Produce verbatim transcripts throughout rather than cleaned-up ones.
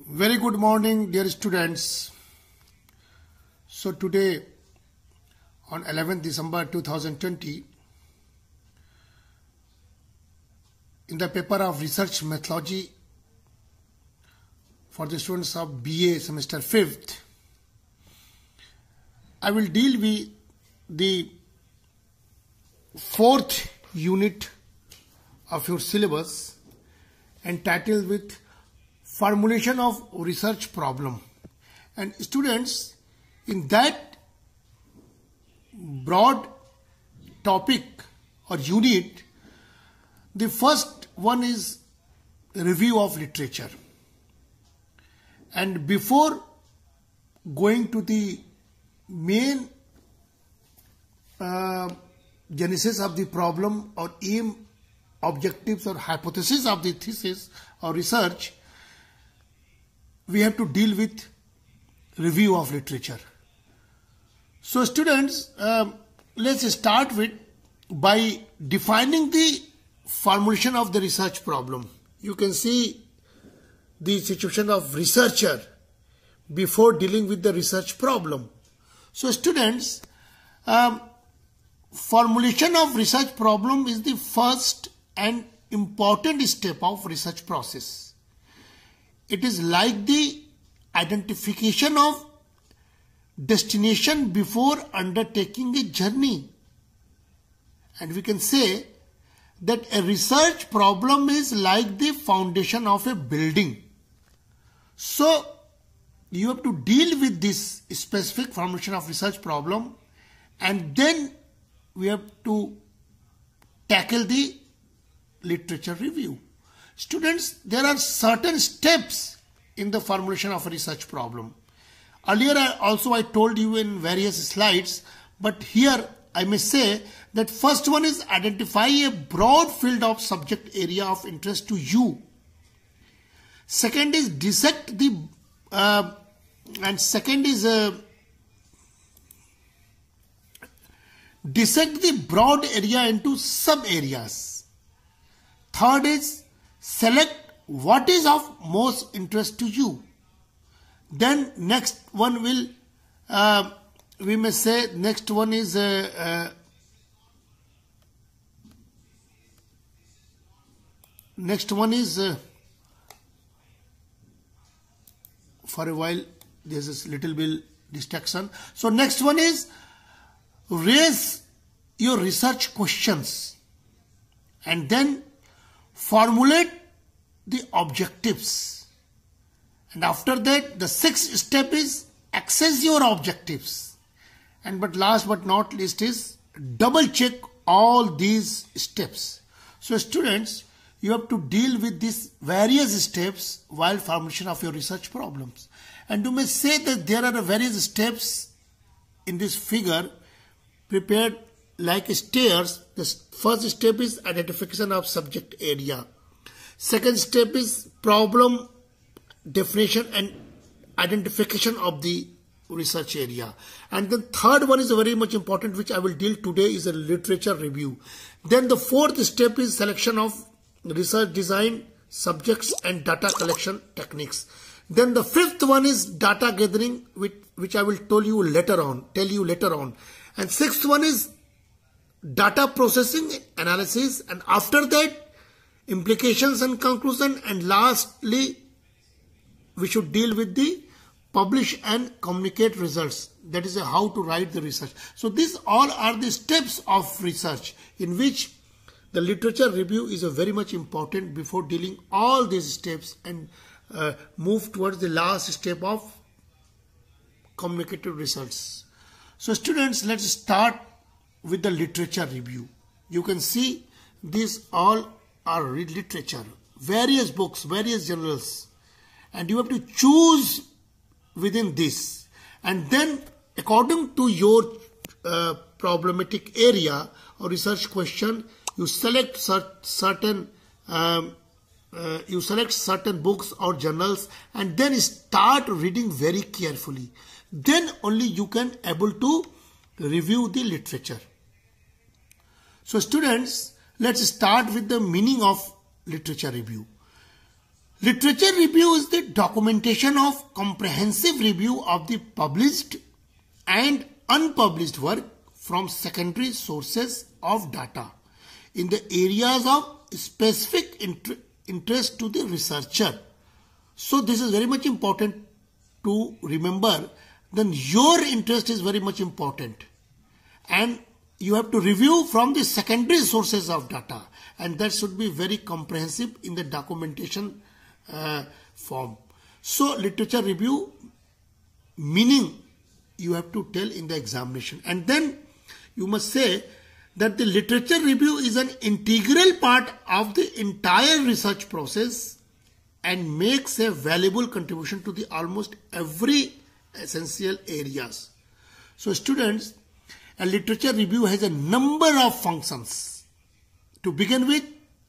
Very good morning, dear students. So today on eleventh December two thousand twenty, in the paper of research methodology for the students of B A semester fifth, I will deal with the fourth unit of your syllabus entitled with formulation of research problem. And students, in that broad topic or unit, the first one is review of literature. And before going to the main uh, genesis of the problem or aim, objectives or hypothesis of the thesis or research, we have to deal with review of literature. So students, um, let's start with by defining the formulation of the research problem. You can see the situation of researcher before dealing with the research problem. So students, um, formulation of research problem is the first and important step of research process. It is like the identification of destination before undertaking a journey. And we can say that a research problem is like the foundation of a building. So you have to deal with this specific formulation of research problem, and then we have to tackle the literature review. Students, there are certain steps in the formulation of a research problem. Earlier I also I told you in various slides, but here I may say that first one is identify a broad field of subject area of interest to you. Second is dissect the uh, and second is uh, dissect the broad area into sub areas. Third is select what is of most interest to you. Then next one will, uh, we may say next one is uh, uh, next one is uh, for a while there is a little bit distraction. So next one is raise your research questions and then formulate the objectives. And after that, the sixth step is access your objectives. And but last but not least is double check all these steps. So students, you have to deal with these various steps while formulation of your research problems. And you may say that there are various steps in this figure prepared like stairs. The first step is identification of subject area. Second step is problem definition and identification of the research area. And the third one is very much important, which I will deal today, is a literature review. Then the fourth step is selection of research design, subjects and data collection techniques. Then the fifth one is data gathering, which, which I will tell you later on, tell you later on. And sixth one is data processing analysis, and after that implications and conclusion, and lastly we should deal with the publish and communicate results. That is how to write the research. So these all are the steps of research in which the literature review is a very much important before dealing all these steps and uh, move towards the last step of communicative results. So students, let's start with the literature review. You can see these all are literature, various books, various journals, and you have to choose within this, and then according to your uh, problematic area or research question, you select cert certain um, uh, you select certain books or journals and then start reading very carefully. Then only you can able to review the literature. So students, let's start with the meaning of literature review. Literature review is the documentation of comprehensive review of the published and unpublished work from secondary sources of data in the areas of specific inter interest to the researcher. So this is very much important to remember. Then your interest is very much important, and you have to review from the secondary sources of data, and that should be very comprehensive in the documentation uh, form. So literature review meaning you have to tell in the examination, and then you must say that the literature review is an integral part of the entire research process and makes a valuable contribution to the almost every essential areas. So students, a literature review has a number of functions. To begin with,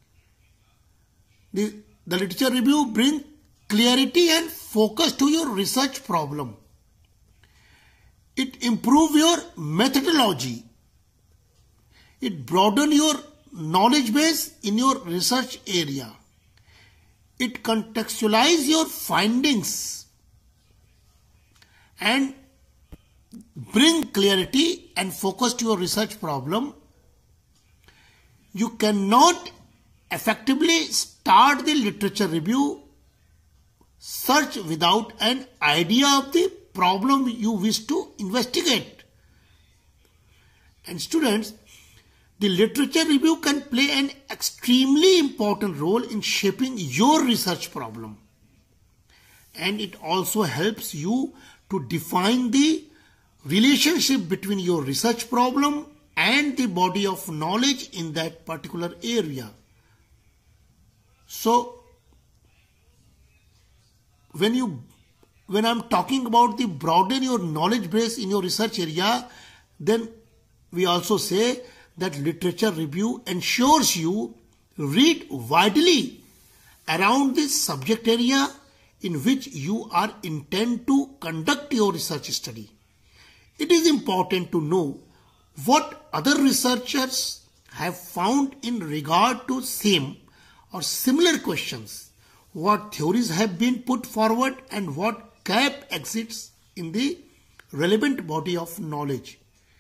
the, the literature review brings clarity and focus to your research problem. It improves your methodology. It broadens your knowledge base in your research area. It contextualizes your findings and bring clarity and focus to your research problem. You cannot effectively start the literature review search without an idea of the problem you wish to investigate. And students, the literature review can play an extremely important role in shaping your research problem. And it also helps you to define the relationship between your research problem and the body of knowledge in that particular area. So, when you when I'm talking about the broaden your knowledge base in your research area, then we also say that literature review ensures you read widely around the subject area in which you are intend to conduct your research study. It is important to know what other researchers have found in regard to same or similar questions, what theories have been put forward, and what gap exists in the relevant body of knowledge.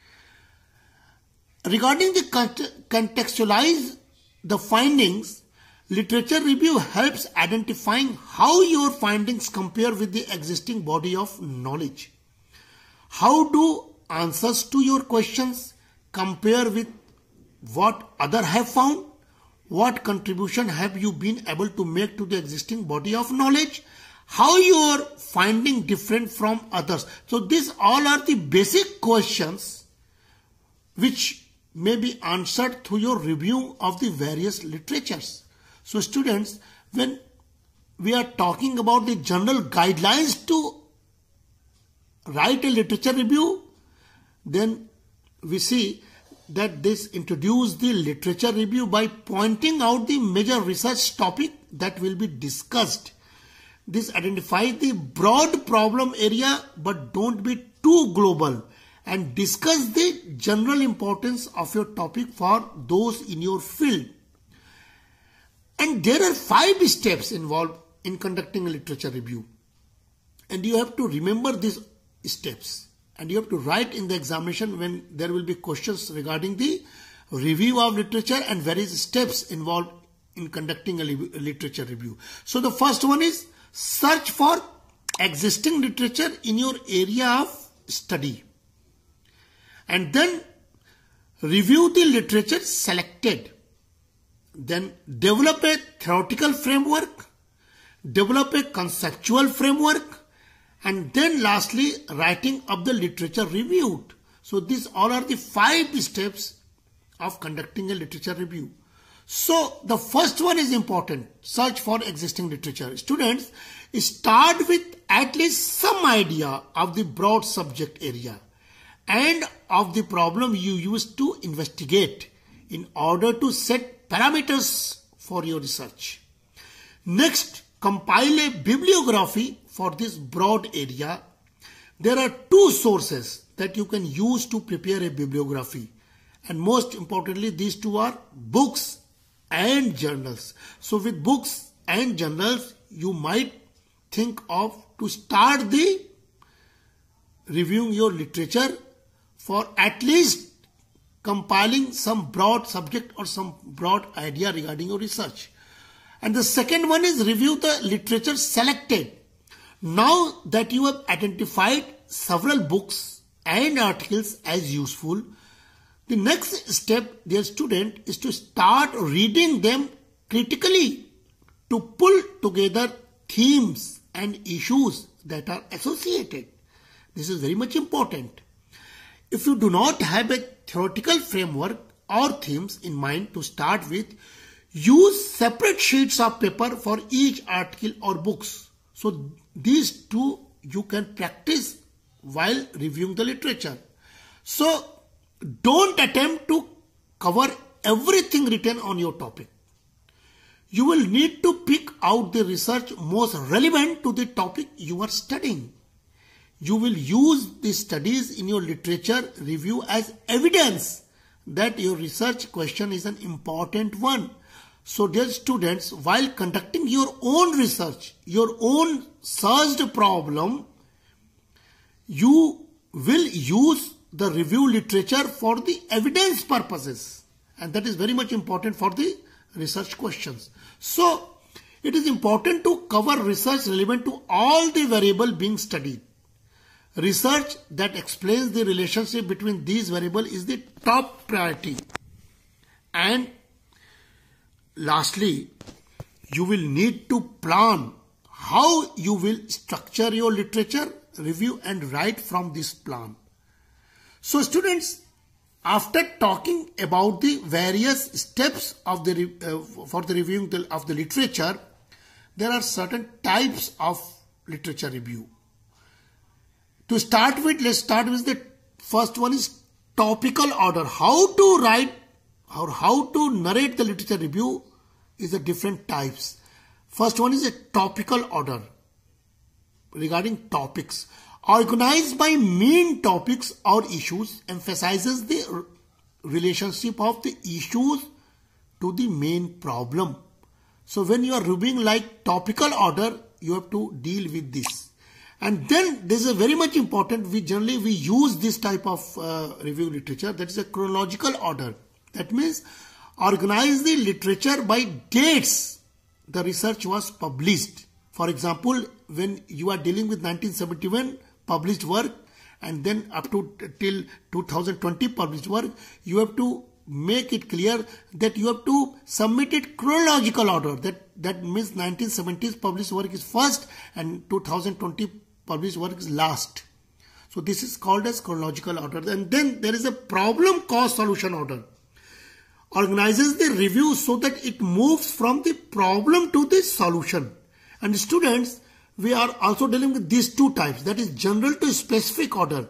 Regarding the contextualize the findings, literature review helps identifying how your findings compare with the existing body of knowledge. How do answers to your questions compare with what others have found? What contribution have you been able to make to the existing body of knowledge? How you are finding different from others? So these all are the basic questions which may be answered through your review of the various literatures. So students, when we are talking about the general guidelines to write a literature review, then we see that this introduces the literature review by pointing out the major research topic that will be discussed. This identifies the broad problem area, but don't be too global, and discuss the general importance of your topic for those in your field. And there are five steps involved in conducting a literature review, and you have to remember these steps, and you have to write in the examination when there will be questions regarding the review of literature and various steps involved in conducting a literature review. So the first one is search for existing literature in your area of study, and then review the literature selected. Then develop a theoretical framework, develop a conceptual framework, and then lastly writing up the literature reviewed. So these all are the five steps of conducting a literature review. So the first one is important, search for existing literature. Students, start with at least some idea of the broad subject area and of the problem you used to investigate in order to set parameters for your research. Next, compile a bibliography for this broad area. There are two sources that you can use to prepare a bibliography, and most importantly these two are books and journals. So with books and journals you might think of to start the reviewing your literature for at least compiling some broad subject or some broad idea regarding your research. And the second one is review the literature selected. Now that you have identified several books and articles as useful, the next step, dear student, is to start reading them critically to pull together themes and issues that are associated. This is very much important. If you do not have a theoretical framework or themes in mind to start with, use separate sheets of paper for each article or books. So these two you can practice while reviewing the literature. So don't attempt to cover everything written on your topic. You will need to pick out the research most relevant to the topic you are studying. You will use the studies in your literature review as evidence that your research question is an important one. So dear students, while conducting your own research, your own searched problem, you will use the review literature for the evidence purposes. And that is very much important for the research questions. So it is important to cover research relevant to all the variables being studied. Research that explains the relationship between these variables is the top priority. And lastly, you will need to plan how you will structure your literature review and write from this plan. So students, after talking about the various steps of the uh, for the reviewing the, of the literature, there are certain types of literature review. To start with, let's start with the first one is topical order. How to write or how to narrate the literature review is the different types. First one is a topical order regarding topics. Organized by main topics or issues, emphasizes the relationship of the issues to the main problem. So when you are reviewing like topical order, you have to deal with this. And then this is very much important. We generally we use this type of uh, review literature, that is a chronological order. That means organize the literature by dates the research was published. For example, when you are dealing with nineteen seventy-one published work and then up to till two thousand twenty published work, you have to make it clear that you have to submit it chronological order. That that means nineteen seventies published work is first and two thousand twenty published work is last. So this is called as chronological order. And then there is a problem cause solution order. Organizes the review so that it moves from the problem to the solution. And students, we are also dealing with these two types, that is general to specific order.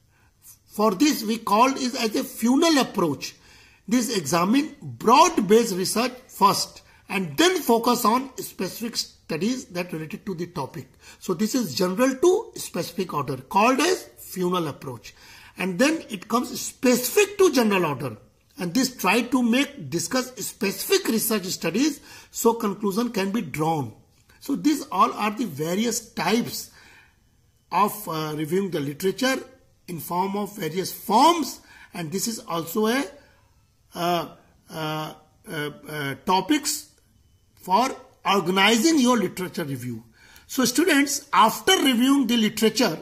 For this we call it as a funnel approach. This examine broad-based research first and then focus on specific studies that related to the topic. So this is general to specific order called as funnel approach. And then it comes specific to general order. And this try to make discuss specific research studies so conclusion can be drawn. So these all are the various types of uh, reviewing the literature in form of various forms, and this is also a uh, uh, uh, uh, topics for organizing your literature review. So students, after reviewing the literature,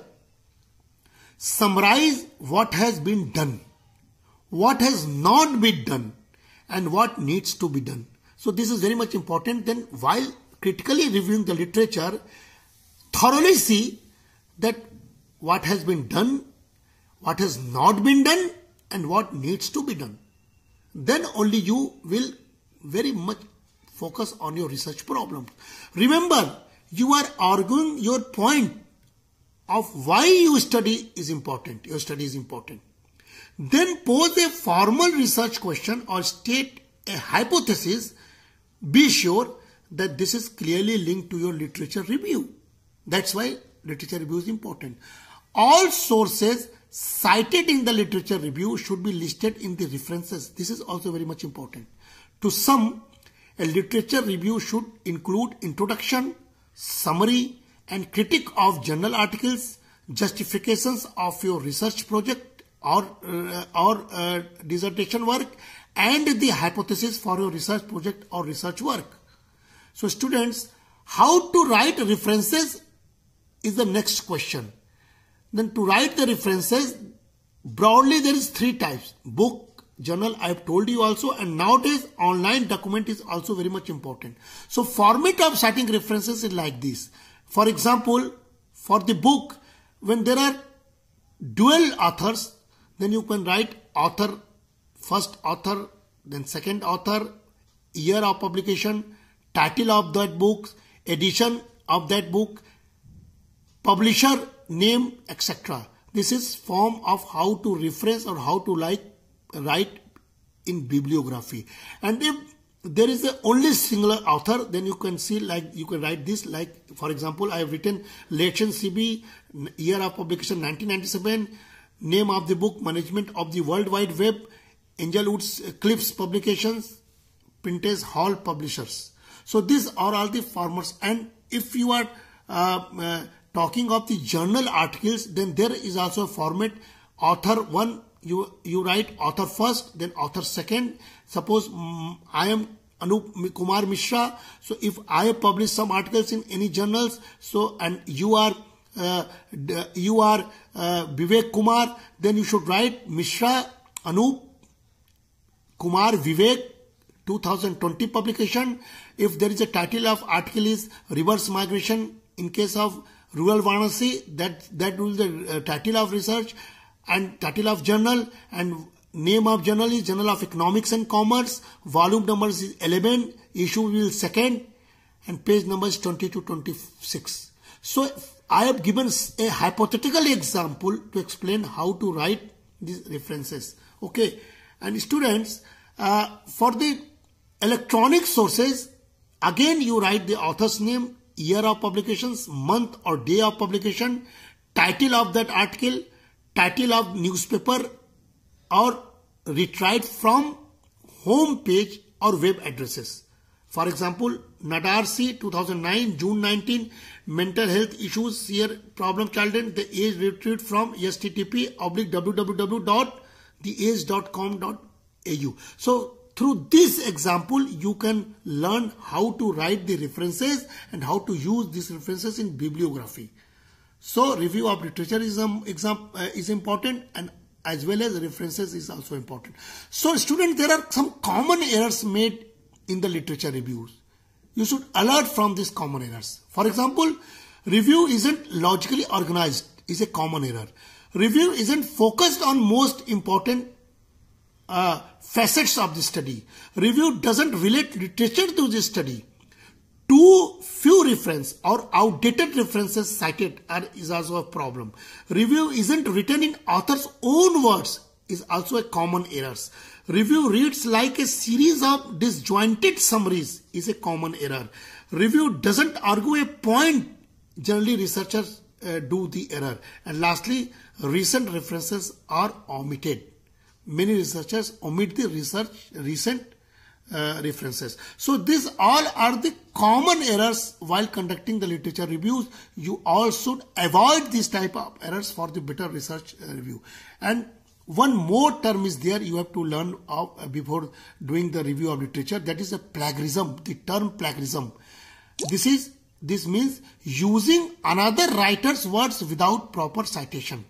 summarize what has been done, what has not been done, and what needs to be done. So this is very much important. Then while critically reviewing the literature, thoroughly see that what has been done, what has not been done, and what needs to be done. Then only you will very much focus on your research problems. Remember, you are arguing your point of why you study is important. Your study is important. Then pose a formal research question or state a hypothesis. Be sure that this is clearly linked to your literature review. That's why literature review is important. All sources cited in the literature review should be listed in the references. This is also very much important. To some, a literature review should include introduction, summary and critique of journal articles, justifications of your research project or, uh, or uh, dissertation work, and the hypothesis for your research project or research work. So students, how to write references is the next question. Then to write the references, broadly there is three types: book, journal, I have told you also, and nowadays online document is also very much important. So format of citing references is like this. For example, for the book, when there are dual authors, then you can write author, first author, then second author, year of publication, title of that book, edition of that book, publisher name, et cetera. This is form of how to reference or how to like write in bibliography. And if there is a only singular author, then you can see like you can write this, like for example, I have written Lechen C B, year of publication nineteen ninety-seven, name of the book, Management of the World Wide Web, Angelwood's Cliffs Publications, Printers Hall Publishers. So these are all the formats. And if you are uh, uh, talking of the journal articles, then there is also a format. Author one, you you write author first, then author second. Suppose um, I am Anup Kumar Mishra. So if I have published some articles in any journals, so and you are uh, you are uh, Vivek Kumar, then you should write Mishra Anup Kumar Vivek two thousand twenty publication. If there is a title of article is reverse migration in case of rural Varanasi, that that will be the uh, title of research, and title of journal, and name of journal is Journal of Economics and Commerce, volume numbers is eleven, issue will second, and page number is twenty to twenty-six. So I have given a hypothetical example to explain how to write these references. Okay, and students, uh, for the electronic sources, again you write the author's name, year of publications, month or day of publication, title of that article, title of newspaper, or retrieved from home page or web addresses. For example, Nadar C two thousand nine, June nineteenth, mental health issues here problem children, the age retrieved from H T T P oblique w w w dot the age dot com dot a u. So through this example, you can learn how to write the references and how to use these references in bibliography. So review of literature is, um, exam, uh, is important, and as well as references is also important. So students, there are some common errors made in the literature reviews. You should alert from these common errors. For example, review isn't logically organized is a common error. Review isn't focused on most important uh, facets of the study. Review doesn't relate literature to the study. Too few reference or outdated references cited are, is also a problem. Review isn't written in author's own words is also a common error. Review reads like a series of disjointed summaries is a common error. Review doesn't argue a point. Generally, researchers uh, do the error. And lastly, recent references are omitted. Many researchers omit the research recent uh, references. So these all are the common errors while conducting the literature reviews. You all should avoid these type of errors for the better research uh, review. And one more term is there you have to learn of, uh, before doing the review of literature. That is a plagiarism. The term plagiarism. This is this means using another writer's words without proper citation.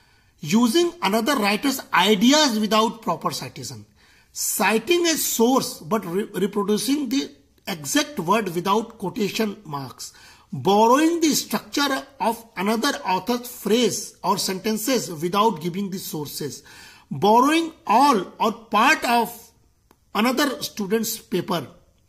Using another writer's ideas without proper citation. Citing a source but re reproducing the exact word without quotation marks. Borrowing the structure of another author's phrase or sentences without giving the sources. Borrowing all or part of another student's paper.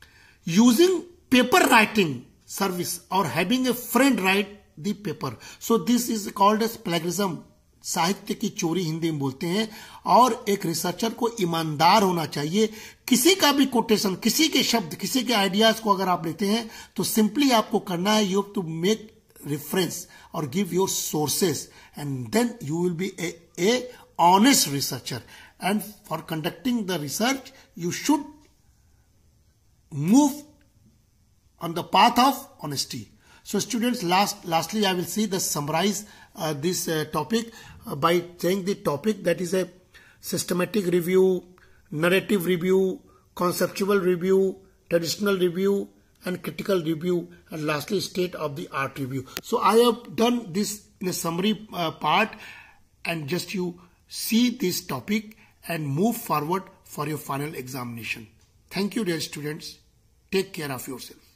Using paper writing service or having a friend write the paper. So this is called as plagiarism. साहित्य की चोरी हिंदी में बोलते हैं. और एक researcher को ईमानदार होना चाहिए. किसी का भी कोटेशन, किसी के शब्द, किसी के आइडियाज को अगर आप लेते हैं तो सिंपली आपको करना है, you have to make reference और give your sources, and then you will be a honest researcher. And for conducting the research you should move on the path of honesty. So students, last lastly I will see the summarize uh, this uh, topic uh, by saying the topic, that is a systematic review, narrative review, conceptual review, traditional review, and critical review, and lastly state of the art review. So I have done this in a summary uh, part, and just you see this topic and move forward for your final examination. Thank you dear students. Take care of yourself.